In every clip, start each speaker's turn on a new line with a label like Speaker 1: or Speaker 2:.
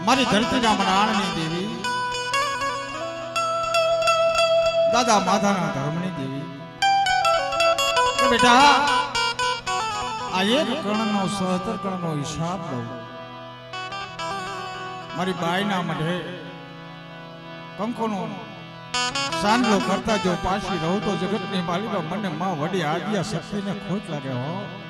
Speaker 1: મારી ધરતીના મનાણની દેવી, દાદા માધાના ધર્મની દેવી, કે બેટા આ એક કણનો 70 કણનો હિસાબ દઉં. મારી બાઈના મઢે કંકોનો સાંડલો કરતા જો પાછી રહું તો જગતની માલિકા મને માં વડી આદ્યા શક્તિને ખોટ લાગે હો.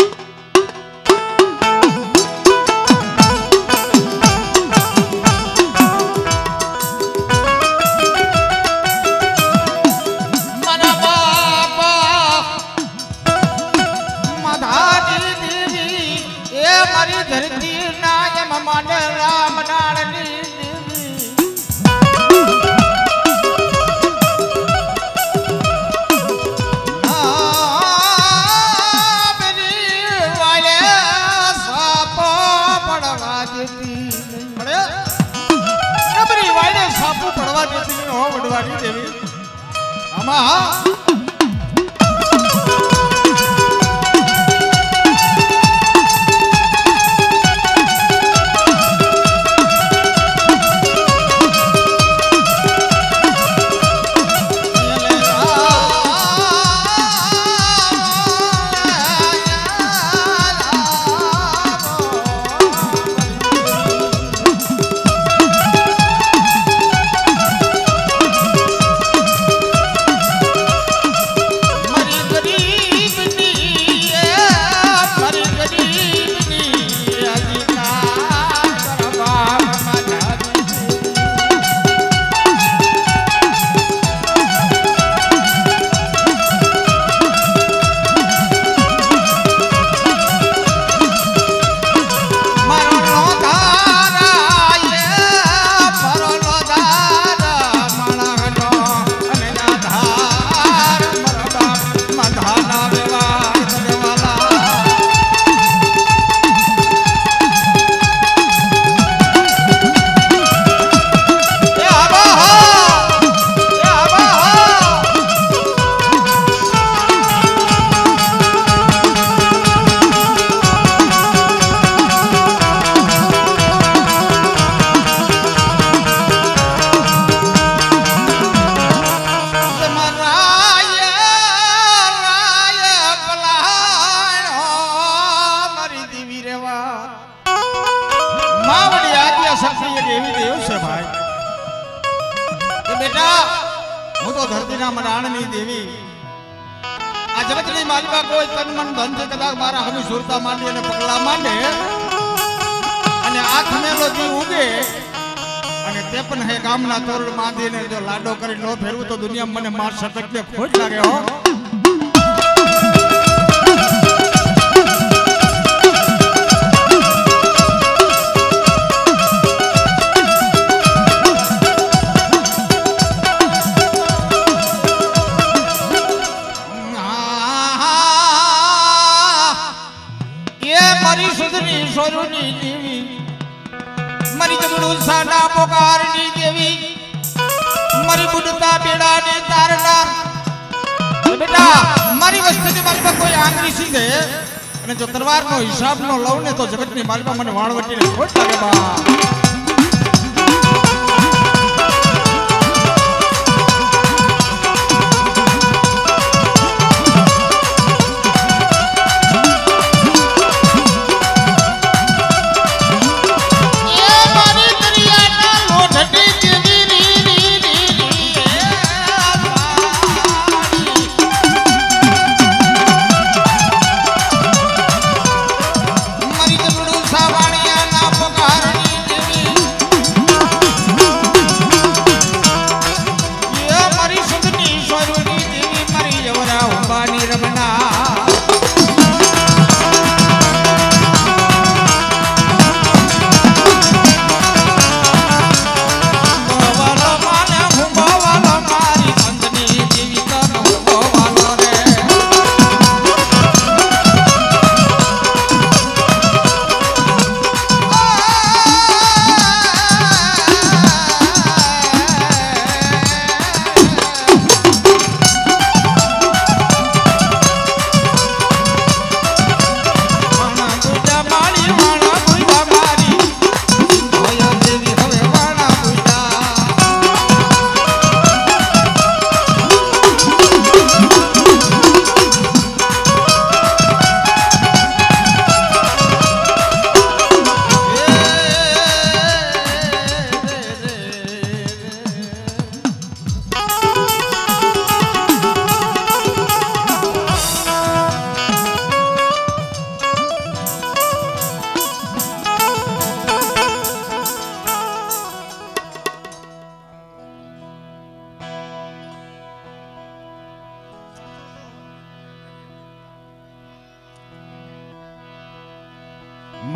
Speaker 2: ધરતી નાયમ મને રામ નાળની સાપુ પડવા દેતી હો વડવાની દેવી. આમાં મનાણની દેવી, આ જગતની માલિકા કોઈ તન મન ધન થી કદાચ મારા હમી સુરતા માંડી અને પગલા માંડે અને આંખ મેલો જી ઉગે અને તે પણ હે ગામના તોરણ માંડીને જો લાડો કરી નો ફેરવું તો દુનિયામાં મને માર સતકને ખોટ લાગે હો. સોરુની દેવી, મારી જગડું સાના પોકારની દેવી, મારી બુડતા બેડાને તારનાર બેટા, મારી વસ્તીની માલિકા કોઈ આંગળી સીધે અને જો તલવારનો હિસાબ નો લઉં ને તો જગતની માલિકા મને વાળવટીને ખોટ લાગે બા. સાવાણિયા ના પગારની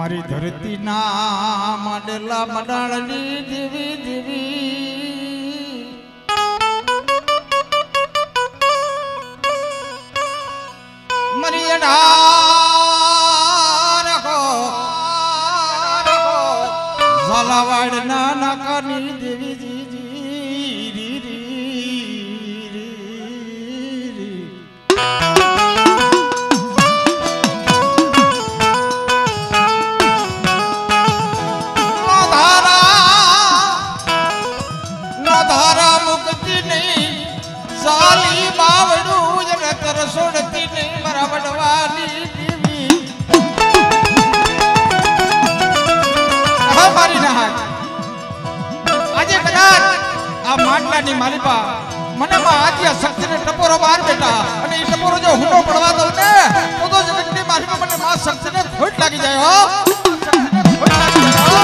Speaker 1: મારી ધરતી ના માંડેલા મડાળની દેવી દેવી મારી ઝાલાવાડ ના નાકાની દેવી સોડતી નહીં મારા વડવાની દેવી મારી ના હાથ આજે કદાચ આ માટલાની માલિપા મને માં આદ્ય શક્તિને ટપોરો માર બેટા અને એ ટપોરો જો હુંડો પડવા દઉં ને તો જગતની માલિપા મને માં શક્તિને ખોટ લાગી જાય હો ખોટ લાગી જાય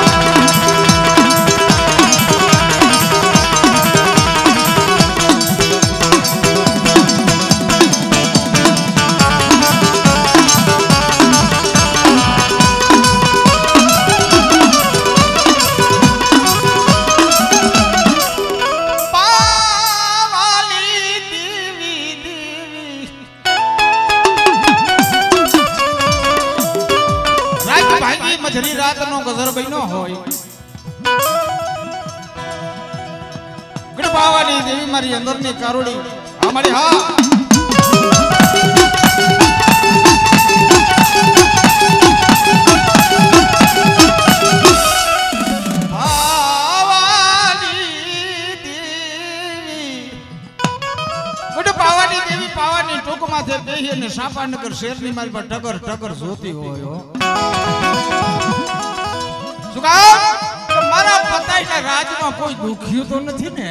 Speaker 1: મધરી રાતનો ગઝર બન્યો હોય ગણપાવાની દેવી મારી અંદરની કારોડી આ મારી હા ગણપાવાની દેવી પાવાની ટૂંકમાંથી બેહી અને સાપાનગર શેરની મારી પર ટગર ટગર જોતી હોય મારા પતાઈના રાજમાં કોઈ દુખ્યું તો નથી ને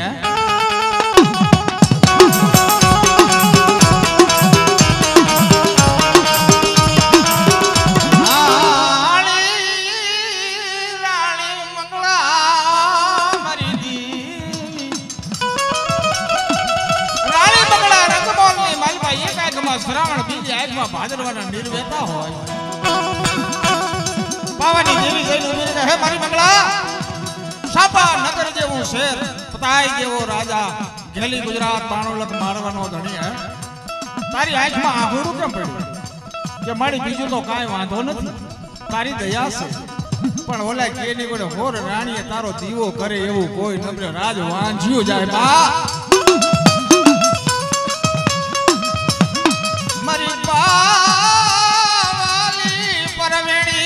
Speaker 1: રાણી મંગળા મારી દેવી રાણી મંગળા રંગમોલની માલભાઈ એક આગમાં શ્રાવણ બીજી આગમાં ભાદરવાના નિર્વેતા હોય પાવાની દેવી જઈને ઉભી રહે હે મારી મંગળા સાપા નગર જેવું શેર પતાઈ જેવો રાજા ઘેલી ગુજરાત 92 લાખ મારવાનો ધણી હે તારી આંખમાં આહુડું કેમ પડ્યું કે મારી બીજું તો કાંઈ વાંધો નથી તારી દયા છે પણ ઓલા કેની ગોડે હોર રાણીએ તારો દીવો કરે એવું કોઈ નબળે રાજ વાંજ્યું જાય બા મારી પાવાલી પરવેણી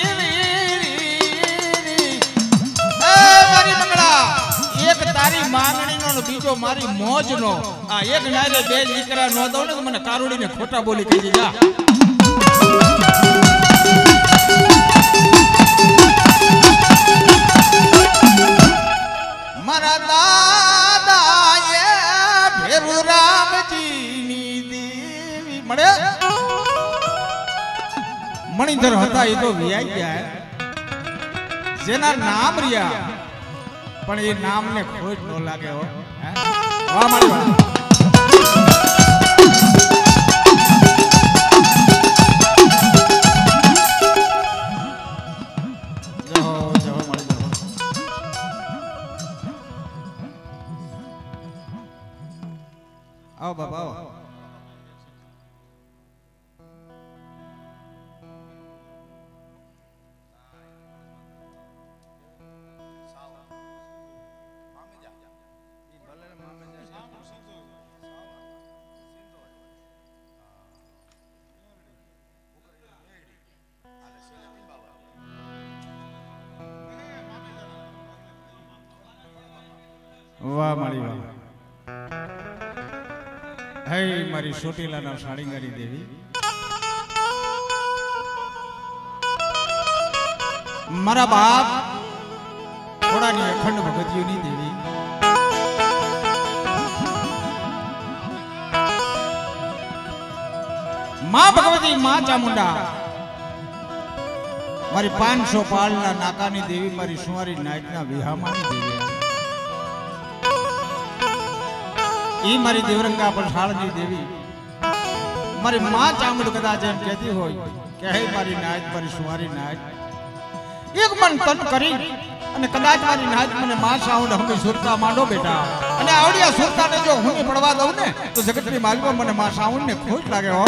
Speaker 1: તારી માંગણીનો બીજો મારી મોજનો આ એક નારે બે દીકરા નો દઉં ને તો મને કારુડીને ખોટા બોલી કહી જા મારા દાદા એ ભેરુ રામજીની દેવી મળે મણિધર હતા એ તો વિયાઈ ગયા જેના નામ રહ્યા પણ એ નામને ખોટ ન લાગે હો વાહ મારી વાહ જો જો મારી જો આવો બાબા આવો વાહ મારી વાહ હે મારી ચોટીલાના સાળીંગારી દેવી મારા બાપ થોડાની અખંડ ભગતીઓની દેવી માં ભગવતી માં ચામુંડા મારી 500 પાળના નાકાની દેવી મારી સુવારી નાયકના વિહામાની દેવી ઈ મારી દેવરંગા પર શાળની દેવી મારી માં ચામુંડ કદાચ એમ કહેતી હોય કે હે મારી નાયક મારી સુવારી નાયક એક મન તન કરી અને કદાચ મારી નાજ મને માં સાઉન્ડ હમે સુરતા માંડો બેટા અને આવડિયા સુરતાને જો હું પડવા દઉં ને તો જગતની માલિકો મને માં સાઉન્ડ ને ખોટ લાગે હો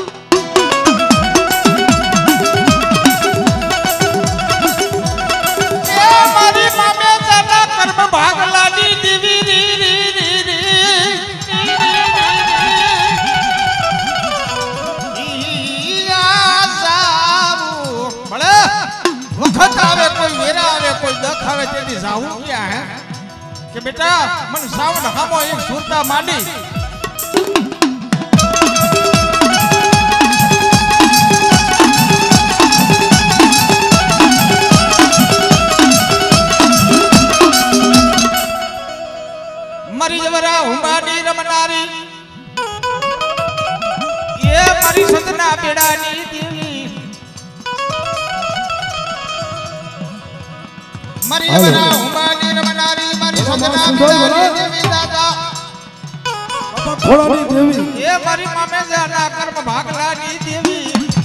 Speaker 1: એ મારી મામે જાના કર્મ ભાગલાની દેવી वक्त आवे कोई मेरा आवे कोई दख आवे तेरी जाऊं क्या है कि बेटा मन साउंड हमो एक सुरता मांडी मरी जवरा हुमाडी रमनारी ये मरी सजना बेड़ानी देवी मरी जवरा हुमाडी रमनारी मरी सजना बेड़ानी देवी दादा
Speaker 3: खोड़ानी देवी
Speaker 1: ये मरी मामे जाना कर्म भागलानी देवी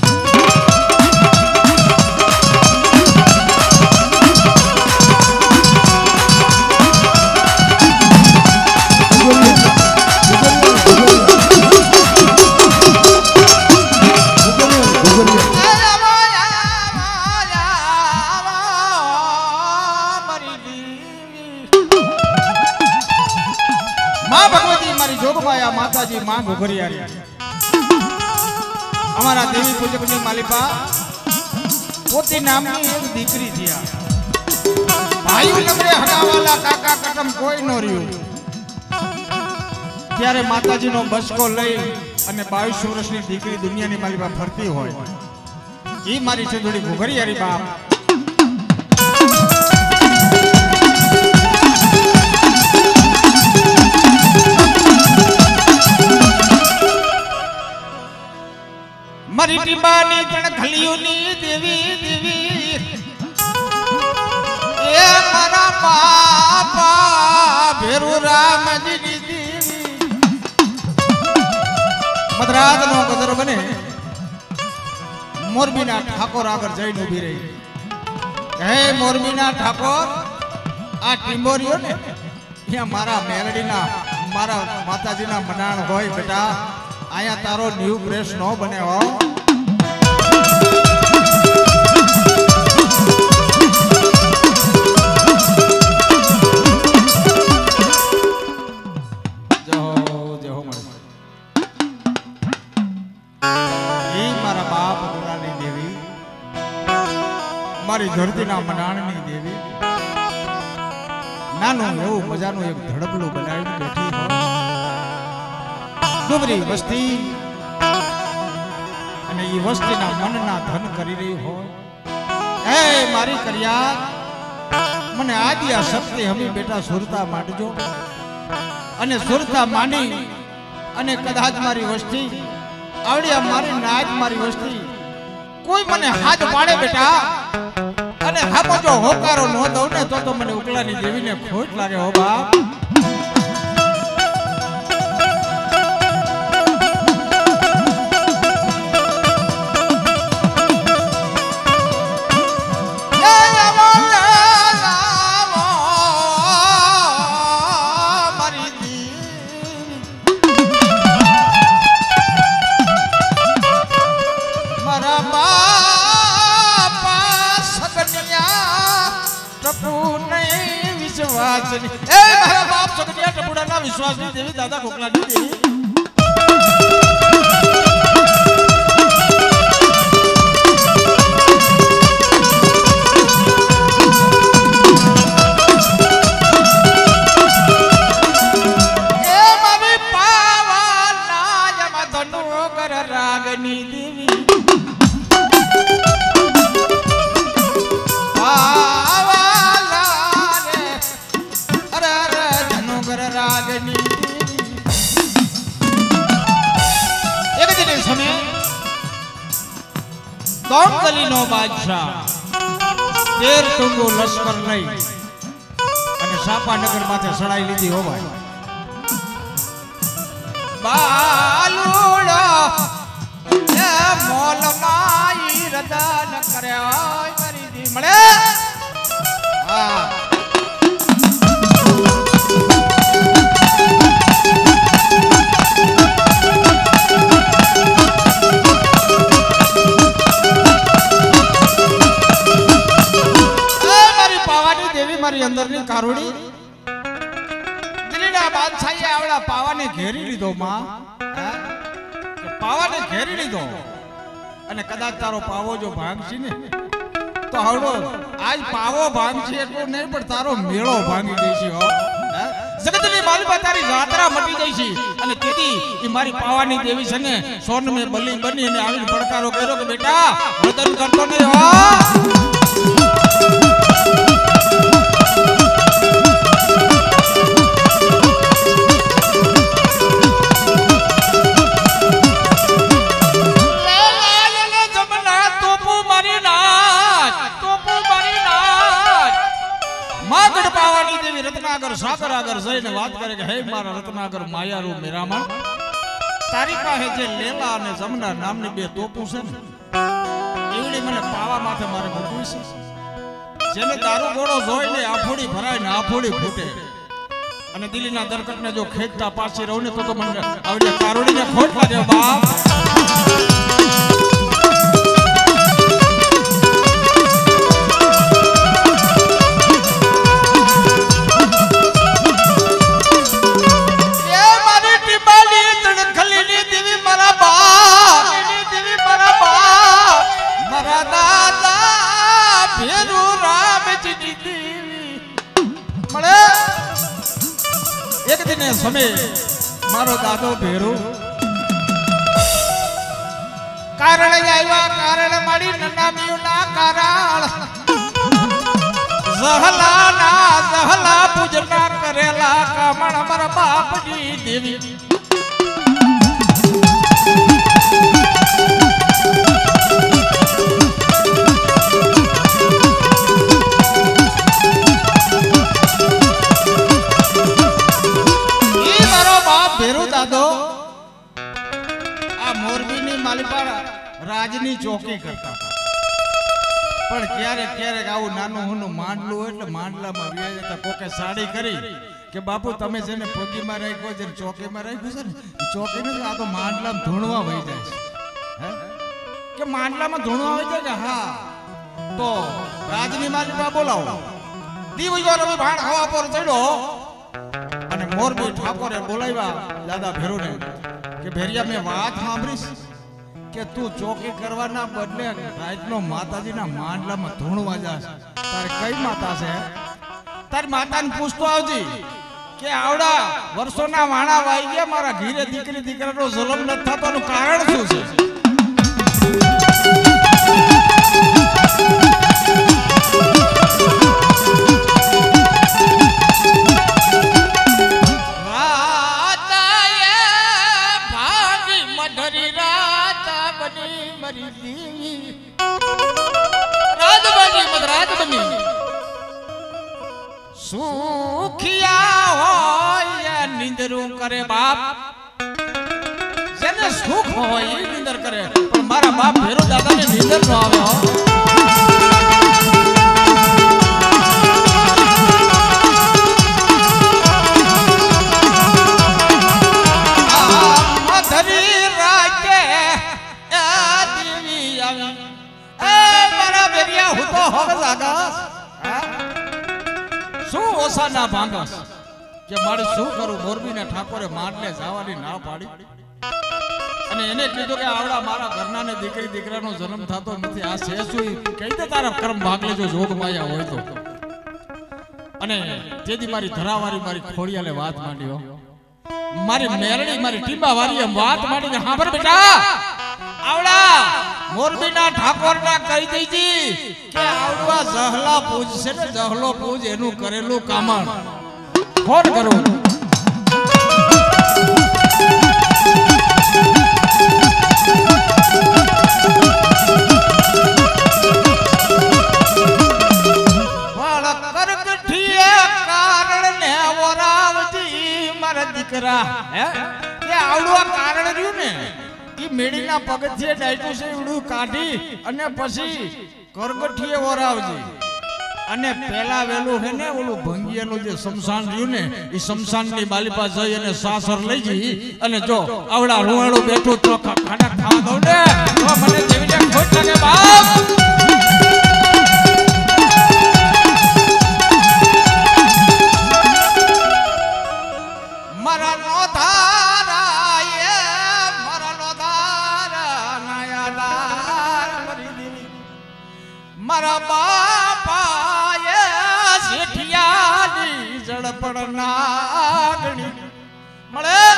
Speaker 1: माताजी मां घोघरियारी हमारा देवी पूजक ने मालिपा पोती नामनी एक दीकरी थी भाई नगरे हगावाला काका कटम कोई न रह्યું ત્યારે માતાજીનો બસકો લઈ અને 22 વર્ષની દીકરી દુનિયાની માલિપા ફરતી હોય ઈ મારી ચંદોડી ઘોઘરિયારી બાપ मरी टिंबानी तण खलियोनी देवी देवी ये मारा बापा भेरू राम जी देवी मदरात नो गजर बने मोरबीना ठाकोर आगर जईने उभी रही हे मोरबीना ठाकोर आ टिंबोरियो ने या मारा मेलडीना मारा माताजीना मनाण होय बेटा आया तारो न्यू प्रेस नो बने हो मारा बाप गुरानी देवी मारी धरती ना मनाणनी देवी नानो एवं मजानो एक धड़कलू बनावीने बैठी हो डुबरी वस्ती અને ઈ વસ્તીના મનના ધન કરી રહી હોય એ મારી કરિયા મને આદિ આ શક્તિ હમી બેટા સુરતા માંડજો અને સુરતા માની અને કદાચ મારી વસ્તી આવડિયા મારી નાજ મારી વસ્તી કોઈ મને હાથ પાડે બેટા અને હામો જો હોકારો ન દઉં ને તો મને ઉકલાની દેવીને ખોટ લાગે હો બાપ ए मारा बाप सकटिया टपुड़ा ना विश्वास नहीं देवी दादा खोखला नहीं देवी ए मारी पावा ना जमा धनु कर रागनी देवी एक दिन समय दौड़दलीनो बादशाह 13 टुंगो लश्कर लई અને સાપાનગર માથે સડાઈ લીધી હો ભાઈ બાલુડો એ મોલ માઈ રદન કર્યા મારી દી મળે હા મારી અંદરની કારુડી દિલીના બાદશાહે આવડા પાવાને ઘેરી લીધો માં પાવાને ઘેરી લીધો અને કદાચ તારો પાવો જો ભાંગશી ને તો આવડો આજ પાવો ભાંગશી એટલું નહીં પણ તારો મેળો ભાંગી દેશી હો જગતની માલપા તારી જાત્રા મટી જઈશી અને તેથી ઈ મારી પાવાની દેવી છે ને સોન મે બલી બની અને આવીને પડકારો કર્યો કે બેટા વતન કરતો નહીં હો રત્નાગર સાગર આગર જઈને વાત કરે કે હે મારા રત્નાગર માયારૂ મેરામણ તારી પાસે જે લેલા અને જમના નામની બે તોપું છે ને એવડી મને પાવા માથે મારે મૂકવી છે જેને દારૂ ગોળો જોઈને આફોડી ભરાય ને આફોડી ફૂટે અને દિલ્હીના દરકટને જો ખેંચતા પાછી રહું ને તો મને આવડે કારોડીને ખોટ લાગે બાપ એક દિને સમય મારો દાદો ભેરો કારણ આવ્યા કારણ મારી નનામીઓના કારણ જહલા પૂજના કરેલા કામણ મારા બાપજી દેવી રાજની ચોકી કરતા પણ ક્યારેક ક્યારેક આવું નાનું હુનું માંડલું એટલે માંડલામાં વ્યાજ હતા કોકે સાડી કરી કે બાપુ તમે જેને પગીમાં રાખ્યો જેને ચોકીમાં રાખ્યું છે ને ચોકી નથી આ તો માંડલામાં ધૂણવા વહી જાય છે હે કે માંડલામાં ધૂણવા વહી જાય કે હા તો રાજની માલિકા બોલાવો દીવજો રવિ ભાણ હવા પર ચડ્યો અને મોરબી ઠાકોરે બોલાવ્યા દાદા ભેરુને કે ભેરિયા મેં વાત સાંભળીશ કે તું ચોકી કરવાના બદલે રાતનો માતાજીના માંડલામાં ધૂણવા જાસ તારે કઈ માતા છે તારી માતાને પૂછતો આવજી કે આવડા વર્ષોના વાણા વાઈ ગયા મારા ઘીરે દીકરી દીકરાનો જલમ ન થતો એનું કારણ શું છે સુખિયા હોય નિંદરું કરે બાપ જેને સુખ હોય એ નિંદર કરે પણ મારા બાપ ભેરો દાદાને નિંદર નો આવે મધરી રાતે દેવી આવી મારા બેરિયા હું તો હવે જાગસ શું ઓસા ના ભાંગસ કે મારે શું કરું મોરબીના ઠાકોરે માંડલે જવાની ના પાડી અને એને કીધું કે આવડા મારા ઘરનાને દીકરી દીકરાનો જન્મ થતો નથી આ છે શું કહી દે તારા કર્મ ભાગ લેજો જોગ માયા હોય તો અને તેથી મારી ધરાવારી મારી ખોડિયાલે વાત માંડ્યો મારી મેરડી મારી ટીંબા વારીએ વાત માંડી કે હાંભર બેટા આવડા મોરબીના ઠાકોરના કહી દેજી કે આવડા જહલા પૂજ છે ને જહલો પૂજ એનું કરેલું કામણ ફોન કરો દીકરા હે કે આવડું કારણ રહ્યું ને ઈ મેડીના પગથિયે ડાયટું છે એવડું કાઢી અને પછી કરગઠીએ ઓરાવજી અને પેલા વેલું હે ને ઓલું ભંગિયાનું જે શમશાન રહ્યું ને એ શમશાનની બાલીપા જઈ અને સાસર લઈ જઈ અને જો આવડા રૂવાળું બેઠું તો ખાના ખાવા દઉં ને તો મને જેવી ખોટ લાગે બાપ મારા બાપાએ શેઠિયાની જડપડ નાગણી મળે